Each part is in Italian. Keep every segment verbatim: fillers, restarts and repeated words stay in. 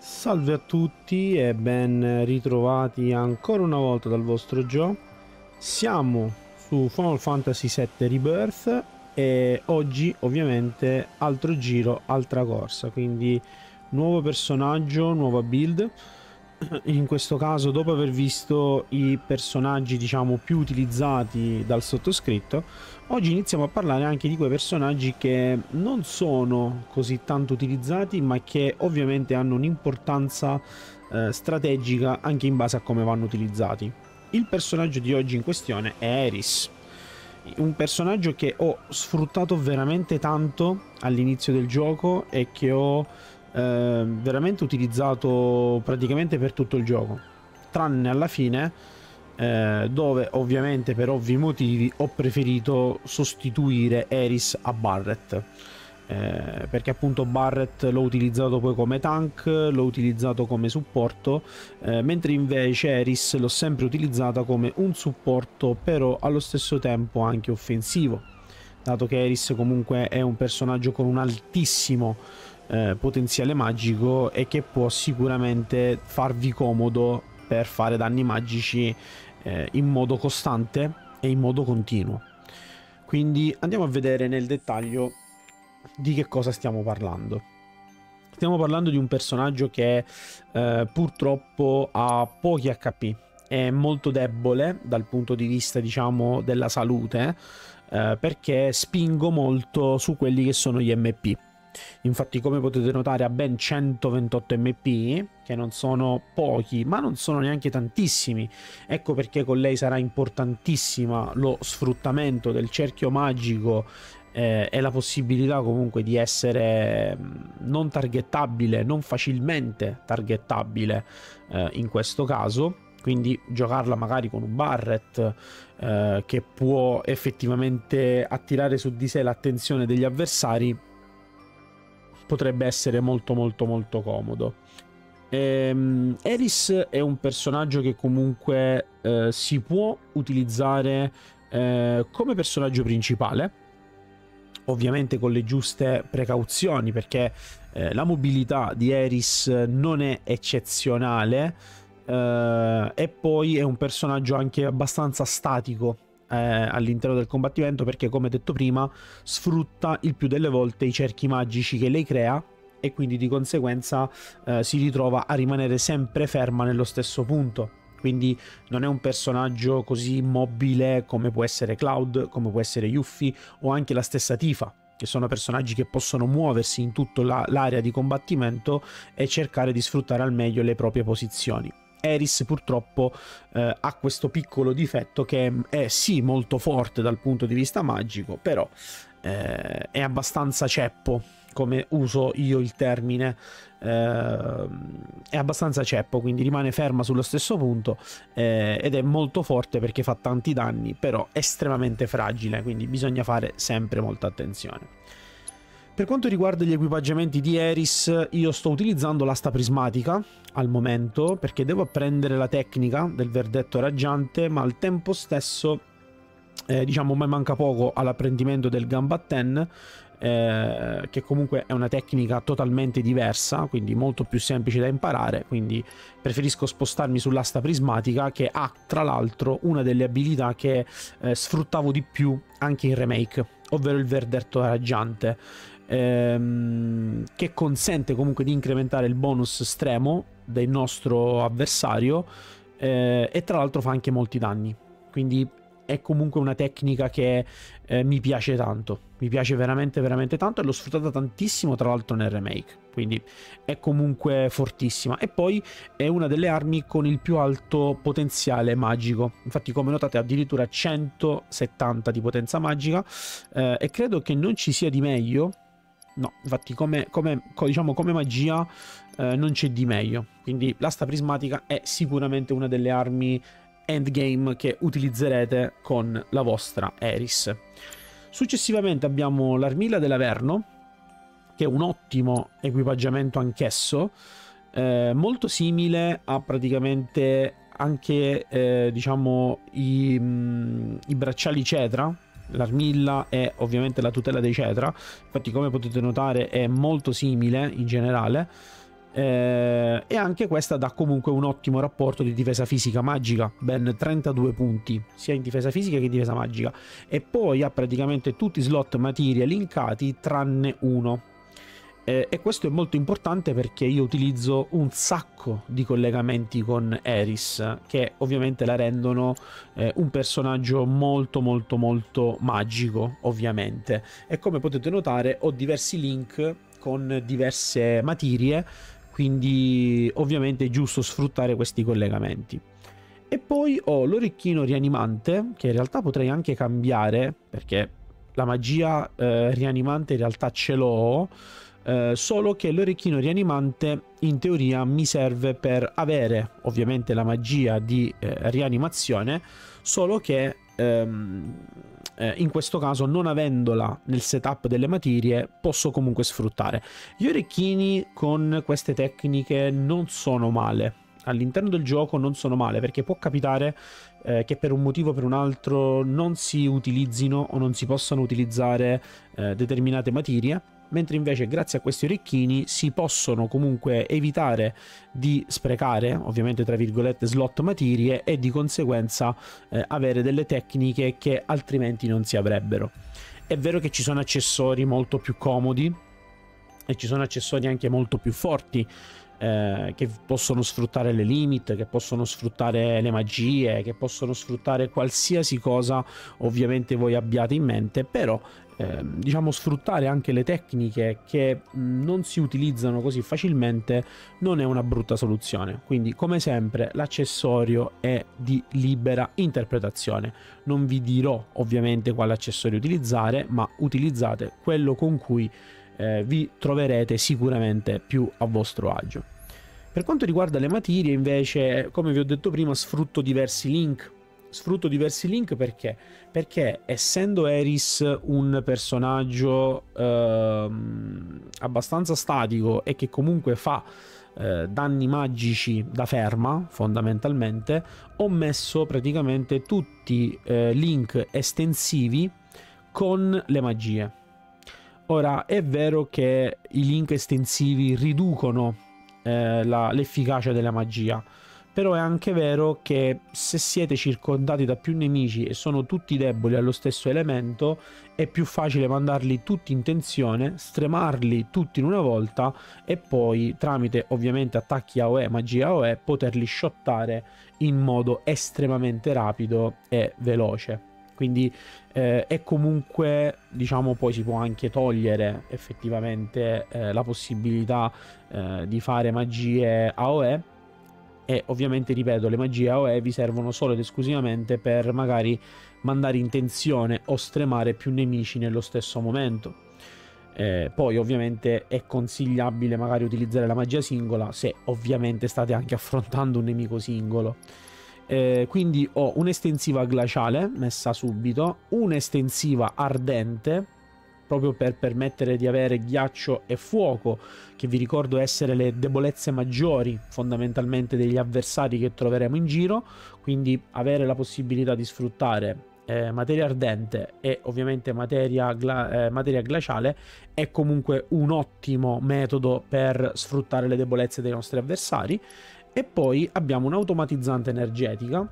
Salve a tutti e ben ritrovati ancora una volta dal vostro Joe. Siamo su Final Fantasy sette Rebirth e oggi ovviamente altro giro, altra corsa, quindi nuovo personaggio, nuova build. In questo caso, dopo aver visto i personaggi diciamo più utilizzati dal sottoscritto, oggi iniziamo a parlare anche di quei personaggi che non sono così tanto utilizzati, ma che ovviamente hanno un'importanza eh, strategica anche in base a come vanno utilizzati. Il personaggio di oggi in questione è Aeris, un personaggio che ho sfruttato veramente tanto all'inizio del gioco e che ho eh, veramente utilizzato praticamente per tutto il gioco, tranne alla fine eh, dove ovviamente per ovvi motivi ho preferito sostituire Aeris a Barret, eh, perché appunto Barret l'ho utilizzato poi come tank, l'ho utilizzato come supporto, eh, mentre invece Aeris l'ho sempre utilizzata come un supporto però allo stesso tempo anche offensivo, dato che Aeris comunque è un personaggio con un altissimo eh, potenziale magico e che può sicuramente farvi comodo per fare danni magici eh, in modo costante e in modo continuo. Quindi andiamo a vedere nel dettaglio di che cosa stiamo parlando. Stiamo parlando di un personaggio che eh, purtroppo ha pochi H P, è molto debole dal punto di vista diciamo della salute, eh, perché spingo molto su quelli che sono gli M P. Infatti, come potete notare, ha ben centoventotto M P, che non sono pochi ma non sono neanche tantissimi. Ecco perché con lei sarà importantissima lo sfruttamento del cerchio magico eh, e la possibilità comunque di essere non targettabile, non facilmente targettabile eh, in questo caso. Quindi giocarla magari con un Barret eh, che può effettivamente attirare su di sé l'attenzione degli avversari potrebbe essere molto molto molto comodo. Ehm, Aeris è un personaggio che comunque eh, si può utilizzare eh, come personaggio principale, ovviamente con le giuste precauzioni, perché eh, la mobilità di Aeris non è eccezionale eh, e poi è un personaggio anche abbastanza statico Eh, all'interno del combattimento, perché come detto prima sfrutta il più delle volte i cerchi magici che lei crea e quindi di conseguenza eh, si ritrova a rimanere sempre ferma nello stesso punto. Quindi non è un personaggio così mobile come può essere Cloud, come può essere Yuffie o anche la stessa Tifa, che sono personaggi che possono muoversi in tutta l'area di combattimento e cercare di sfruttare al meglio le proprie posizioni. Aeris purtroppo eh, ha questo piccolo difetto che è, è sì molto forte dal punto di vista magico, però eh, è abbastanza ceppo, come uso io il termine, eh, è abbastanza ceppo, quindi rimane ferma sullo stesso punto eh, ed è molto forte perché fa tanti danni, però estremamente fragile, quindi bisogna fare sempre molta attenzione. Per quanto riguarda gli equipaggiamenti di Aeris, io sto utilizzando l'asta prismatica al momento perché devo apprendere la tecnica del verdetto raggiante, ma al tempo stesso eh, diciamo mi manca poco all'apprendimento del Gambatten, eh, che comunque è una tecnica totalmente diversa, quindi molto più semplice da imparare, quindi preferisco spostarmi sull'asta prismatica, che ha tra l'altro una delle abilità che eh, sfruttavo di più anche in remake, ovvero il verdetto raggiante, ehm, che consente comunque di incrementare il bonus stremo del nostro avversario eh, e tra l'altro fa anche molti danni, quindi è comunque una tecnica che eh, mi piace tanto, mi piace veramente veramente tanto e l'ho sfruttata tantissimo tra l'altro nel remake, quindi è comunque fortissima. E poi è una delle armi con il più alto potenziale magico, infatti come notate addirittura centosettanta di potenza magica, eh, e credo che non ci sia di meglio. No, infatti come, come, diciamo, come magia eh, non c'è di meglio, quindi l'asta prismatica è sicuramente una delle armi endgame che utilizzerete con la vostra Aeris. Successivamente abbiamo l'Armilla dell'Averno, che è un ottimo equipaggiamento anch'esso, eh, molto simile a praticamente anche eh, diciamo i, mh, i bracciali Cetra. L'Armilla è ovviamente la tutela dei Cetra, infatti come potete notare è molto simile in generale, eh, e anche questa dà comunque un ottimo rapporto di difesa fisica magica, ben trentadue punti sia in difesa fisica che in difesa magica, e poi ha praticamente tutti i slot materia linkati tranne uno. Eh, e questo è molto importante perché io utilizzo un sacco di collegamenti con Eris, che ovviamente la rendono eh, un personaggio molto molto molto magico, ovviamente. E come potete notare ho diversi link con diverse materie, quindi ovviamente è giusto sfruttare questi collegamenti. E poi ho l'orecchino rianimante, che in realtà potrei anche cambiare, perché la magia eh, rianimante in realtà ce l'ho, eh, solo che l'orecchino rianimante in teoria mi serve per avere ovviamente la magia di eh, rianimazione, solo che ehm, eh, in questo caso, non avendola nel setup delle materie, posso comunque sfruttare. Gli orecchini con queste tecniche non sono male, all'interno del gioco non sono male, perché può capitare eh, che per un motivo o per un altro non si utilizzino o non si possano utilizzare eh, determinate materie, mentre invece grazie a questi orecchini si possono comunque evitare di sprecare, ovviamente tra virgolette, slot materie, e di conseguenza eh, avere delle tecniche che altrimenti non si avrebbero. È vero che ci sono accessori molto più comodi e ci sono accessori anche molto più forti, Eh, che possono sfruttare le limit, che possono sfruttare le magie, che possono sfruttare qualsiasi cosa ovviamente voi abbiate in mente, però eh, diciamo sfruttare anche le tecniche che mh, non si utilizzano così facilmente non è una brutta soluzione. Quindi come sempre l'accessorio è di libera interpretazione, non vi dirò ovviamente quale accessorio utilizzare, ma utilizzate quello con cui Eh, vi troverete sicuramente più a vostro agio. Per quanto riguarda le materie invece, come vi ho detto prima, sfrutto diversi link. Sfrutto diversi link perché? Perché essendo Eris un personaggio ehm, abbastanza statico e che comunque fa eh, danni magici da ferma, fondamentalmente, ho messo praticamente tutti eh, link estensivi con le magie. Ora, è vero che i link estensivi riducono eh, l'efficacia della magia, però è anche vero che se siete circondati da più nemici e sono tutti deboli allo stesso elemento, è più facile mandarli tutti in tensione, stremarli tutti in una volta e poi, tramite ovviamente attacchi A O E, magia A O E, poterli shottare in modo estremamente rapido e veloce. Quindi eh, è comunque, diciamo, poi si può anche togliere effettivamente eh, la possibilità eh, di fare magie A O E, e ovviamente, ripeto, le magie A O E vi servono solo ed esclusivamente per magari mandare in tensione o stremare più nemici nello stesso momento. Eh, poi ovviamente è consigliabile magari utilizzare la magia singola se ovviamente state anche affrontando un nemico singolo. Eh, quindi ho un'estensiva glaciale messa subito, un'estensiva ardente proprio per permettere di avere ghiaccio e fuoco, che vi ricordo essere le debolezze maggiori fondamentalmente degli avversari che troveremo in giro, quindi avere la possibilità di sfruttare eh, materia ardente e ovviamente materia, gla eh, materia glaciale è comunque un ottimo metodo per sfruttare le debolezze dei nostri avversari. E poi abbiamo un'automatizzante energetica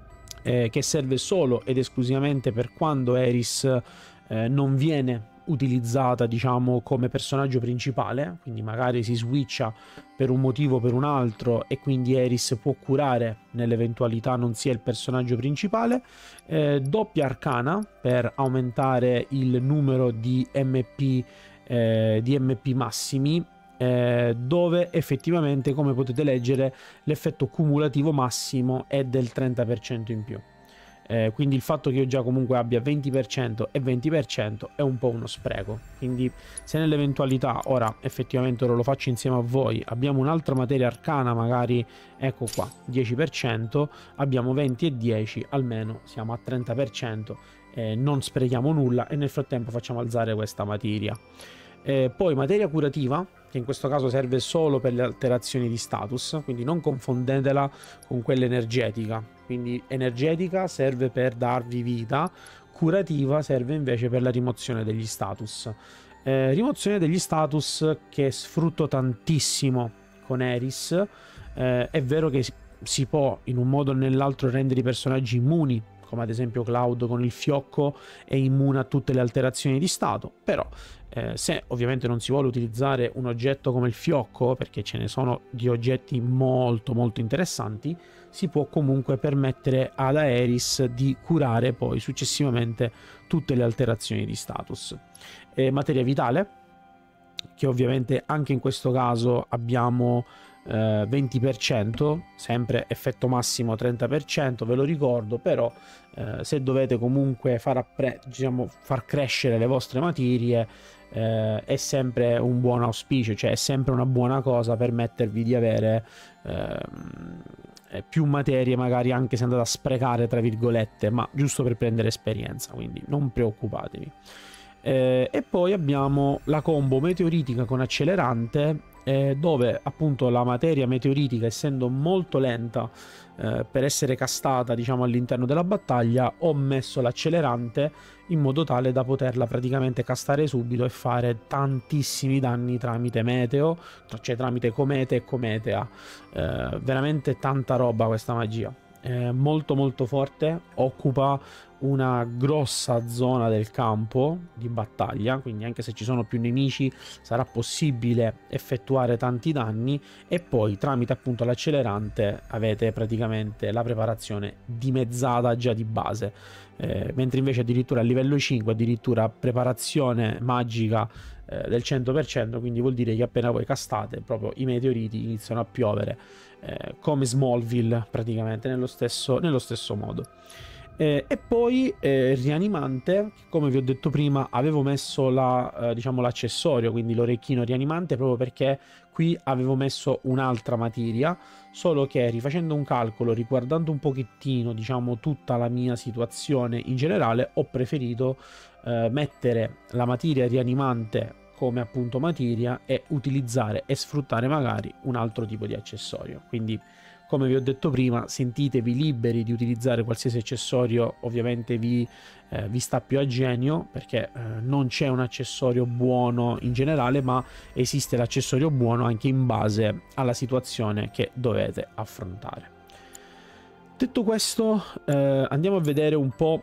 eh, che serve solo ed esclusivamente per quando Eris eh, non viene utilizzata, diciamo, come personaggio principale, quindi magari si switcha per un motivo o per un altro e quindi Eris può curare nell'eventualità non sia il personaggio principale. Eh, doppia arcana per aumentare il numero di M P, eh, di M P massimi, Eh, dove effettivamente, come potete leggere, l'effetto cumulativo massimo è del trenta per cento in più. Eh, quindi il fatto che io già comunque abbia venti per cento e venti per cento è un po' uno spreco. Quindi se nell'eventualità, ora effettivamente ora lo faccio insieme a voi, abbiamo un'altra materia arcana, magari ecco qua, dieci per cento, abbiamo venti e dieci, almeno siamo a trenta per cento, eh, non sprechiamo nulla e nel frattempo facciamo alzare questa materia. Eh, poi materia curativa, che in questo caso serve solo per le alterazioni di status, quindi non confondetela con quella energetica. Quindi energetica serve per darvi vita, curativa serve invece per la rimozione degli status. Eh, rimozione degli status che sfrutto tantissimo con Eris. Eh, è vero che si può in un modo o nell'altro rendere i personaggi immuni, come ad esempio Cloud con il fiocco è immune a tutte le alterazioni di stato, però eh, se ovviamente non si vuole utilizzare un oggetto come il fiocco, perché ce ne sono di oggetti molto molto interessanti, si può comunque permettere ad Aeris di curare poi successivamente tutte le alterazioni di status. Eh, materia vitale, che ovviamente anche in questo caso abbiamo eh, venti per cento, sempre effetto massimo trenta per cento, ve lo ricordo, però eh, se dovete comunque far, diciamo, far crescere le vostre materie eh, è sempre un buon auspicio, cioè è sempre una buona cosa permettervi di avere eh, più materie, magari anche se andate a sprecare tra virgolette, ma giusto per prendere esperienza, quindi non preoccupatevi. Eh, e poi abbiamo la combo meteoritica con accelerante, eh, dove appunto la materia meteoritica, essendo molto lenta eh, per essere castata diciamo all'interno della battaglia, ho messo l'accelerante in modo tale da poterla praticamente castare subito e fare tantissimi danni tramite meteo, cioè tramite comete e cometea. Eh, veramente tanta roba questa magia. Eh, molto molto forte, occupa una grossa zona del campo di battaglia, quindi anche se ci sono più nemici sarà possibile effettuare tanti danni, e poi tramite appunto l'accelerante avete praticamente la preparazione dimezzata già di base, eh, mentre invece addirittura a livello cinque addirittura preparazione magica eh, del cento per cento, quindi vuol dire che appena voi castate proprio i meteoriti iniziano a piovere, eh, come Smallville praticamente, nello stesso, nello stesso modo. Eh, e poi eh, rianimante, come vi ho detto prima avevo messo la, eh, diciamo l'accessorio, quindi l'orecchino rianimante, proprio perché qui avevo messo un'altra materia, solo che rifacendo un calcolo, riguardando un pochettino diciamo tutta la mia situazione in generale, ho preferito eh, mettere la materia rianimante come appunto materia e utilizzare e sfruttare magari un altro tipo di accessorio. Quindi come vi ho detto prima, sentitevi liberi di utilizzare qualsiasi accessorio ovviamente vi, eh, vi sta più a genio, perché eh, non c'è un accessorio buono in generale, ma esiste l'accessorio buono anche in base alla situazione che dovete affrontare. Detto questo, eh, andiamo a vedere un po'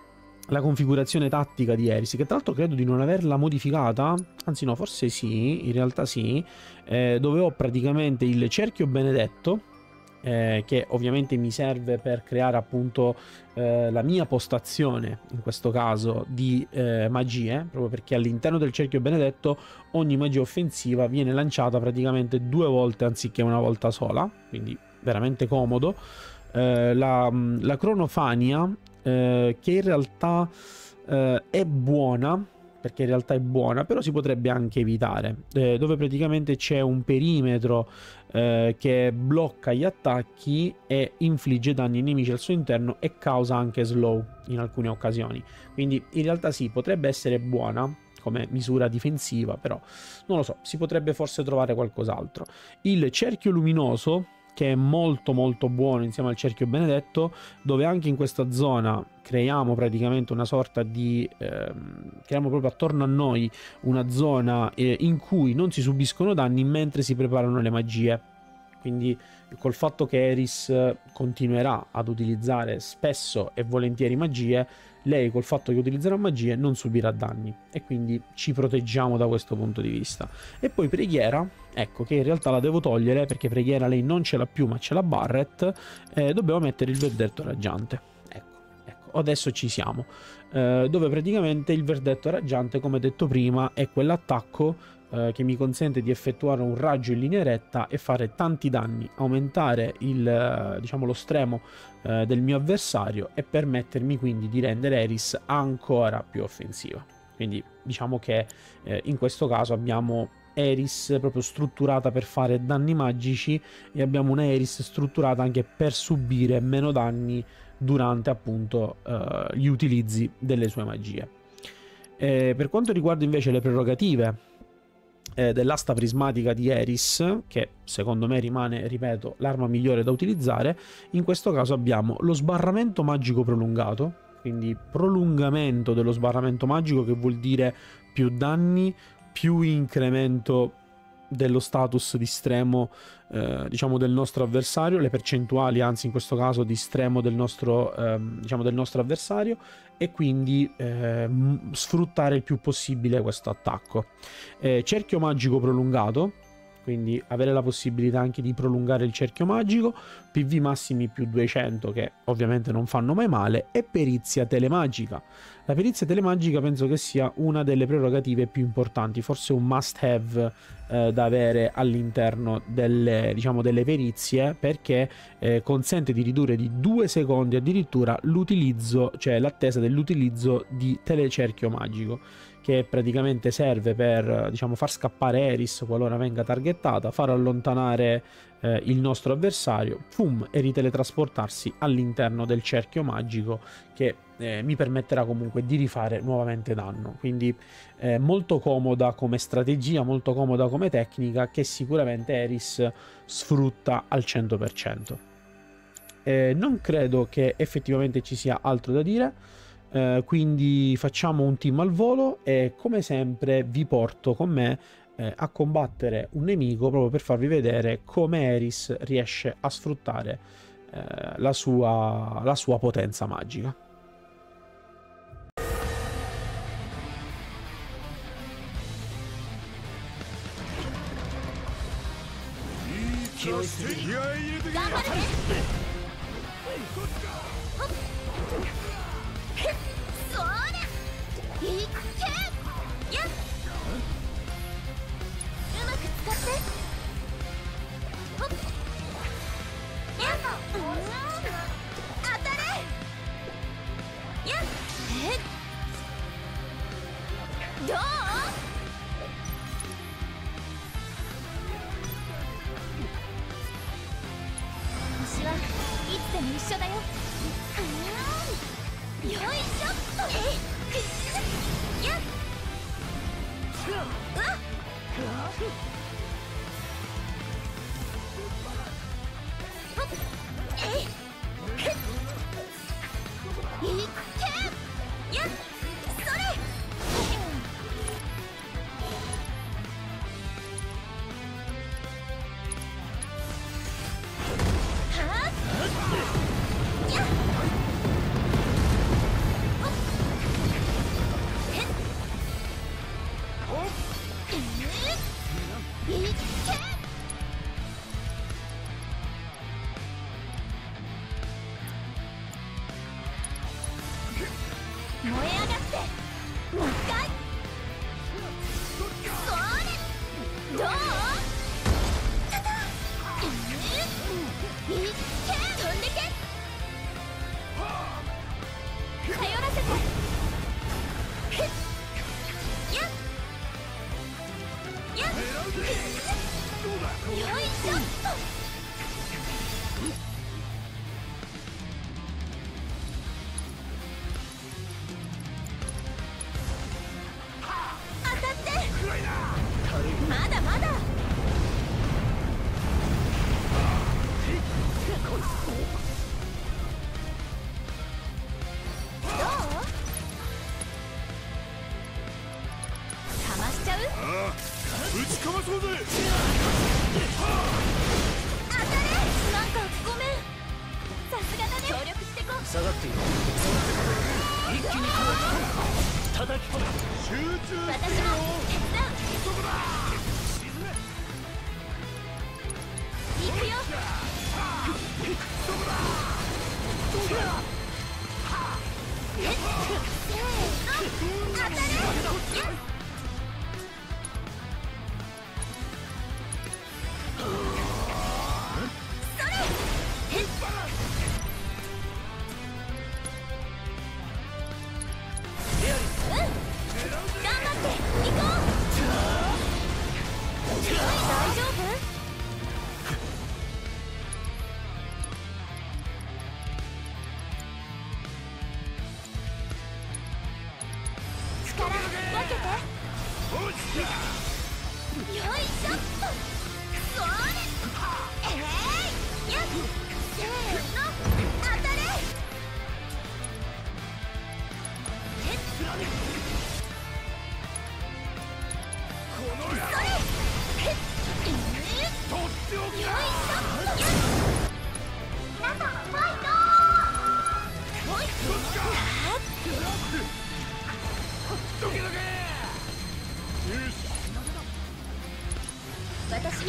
la configurazione tattica di Eris, che tra l'altro credo di non averla modificata, anzi no, forse sì, in realtà sì, eh, dove ho praticamente il cerchio benedetto, Eh, che ovviamente mi serve per creare appunto eh, la mia postazione, in questo caso di eh, magie, proprio perché all'interno del cerchio benedetto ogni magia offensiva viene lanciata praticamente due volte anziché una volta sola, quindi veramente comodo. Eh, la, la cronofania, eh, che in realtà eh, è buona, perché in realtà è buona, però si potrebbe anche evitare, eh, dove praticamente c'è un perimetro eh, che blocca gli attacchi e infligge danni ai nemici al suo interno e causa anche slow in alcune occasioni, quindi in realtà sì, potrebbe essere buona come misura difensiva, però non lo so, si potrebbe forse trovare qualcos'altro. Il cerchio luminoso, che è molto molto buono insieme al cerchio benedetto, dove anche in questa zona creiamo praticamente una sorta di ehm, creiamo proprio attorno a noi una zona eh, in cui non si subiscono danni mentre si preparano le magie, quindi col fatto che Eris continuerà ad utilizzare spesso e volentieri magie, lei col fatto che utilizzerà magie non subirà danni e quindi ci proteggiamo da questo punto di vista. E poi preghiera, ecco, che in realtà la devo togliere perché preghiera lei non ce l'ha più ma ce l'ha Barret, eh, dobbiamo mettere il verdetto raggiante. Ecco, ecco, adesso ci siamo, eh, dove praticamente il verdetto raggiante, come detto prima, è quell'attacco che mi consente di effettuare un raggio in linea retta e fare tanti danni, aumentare il, diciamo, lo stremo eh, del mio avversario e permettermi quindi di rendere Eris ancora più offensiva. Quindi diciamo che eh, in questo caso abbiamo Eris proprio strutturata per fare danni magici e abbiamo una Eris strutturata anche per subire meno danni durante appunto eh, gli utilizzi delle sue magie. E per quanto riguarda invece le prerogative dell'asta prismatica di Eris, che secondo me rimane, ripeto, l'arma migliore da utilizzare, in questo caso abbiamo lo sbarramento magico prolungato, quindi prolungamento dello sbarramento magico, che vuol dire più danni, più incremento dello status di stremo, eh, diciamo, del nostro avversario, le percentuali, anzi in questo caso di stremo del nostro, ehm, diciamo, del nostro avversario, e quindi eh, sfruttare il più possibile questo attacco. Eh, cerchio magico prolungato, quindi avere la possibilità anche di prolungare il cerchio magico, P V massimi più duecento che ovviamente non fanno mai male, e perizia telemagica. La perizia telemagica penso che sia una delle prerogative più importanti, forse un must have eh, da avere all'interno delle, diciamo, delle perizie, perché eh, consente di ridurre di due secondi addirittura l'utilizzo, cioè l'attesa dell'utilizzo di telecerchio magico, che praticamente serve per, diciamo, far scappare Eris qualora venga targettata, far allontanare eh, il nostro avversario, pum, e riteletrasportarsi all'interno del cerchio magico, che eh, mi permetterà comunque di rifare nuovamente danno. Quindi eh, molto comoda come strategia, molto comoda come tecnica, che sicuramente Eris sfrutta al cento per cento. Eh, non credo che effettivamente ci sia altro da dire. Uh, quindi facciamo un team al volo e come sempre vi porto con me eh, a combattere un nemico, proprio per farvi vedere come Eris riesce a sfruttare eh, la sua, la sua potenza magica.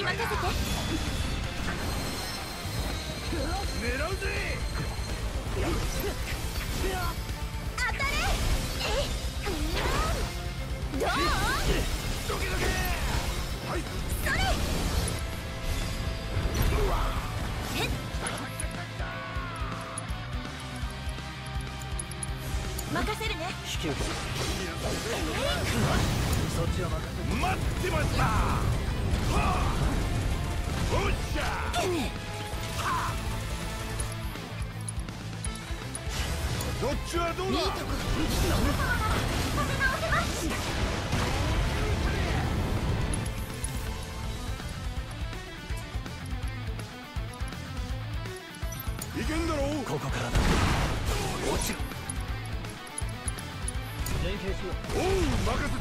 き任せて。 狙うぜ。 当たれ。えい、どう？ どけどけ。はい。 それ。えっ。任せるね。 引き受け。そっちは任せ。待ってました。はあ。おっしゃ。どっちはどうだ。 いいとこ。立て直せます。 いけんだろう。ここからだ。落ちろ。連携しよう。おう、任せ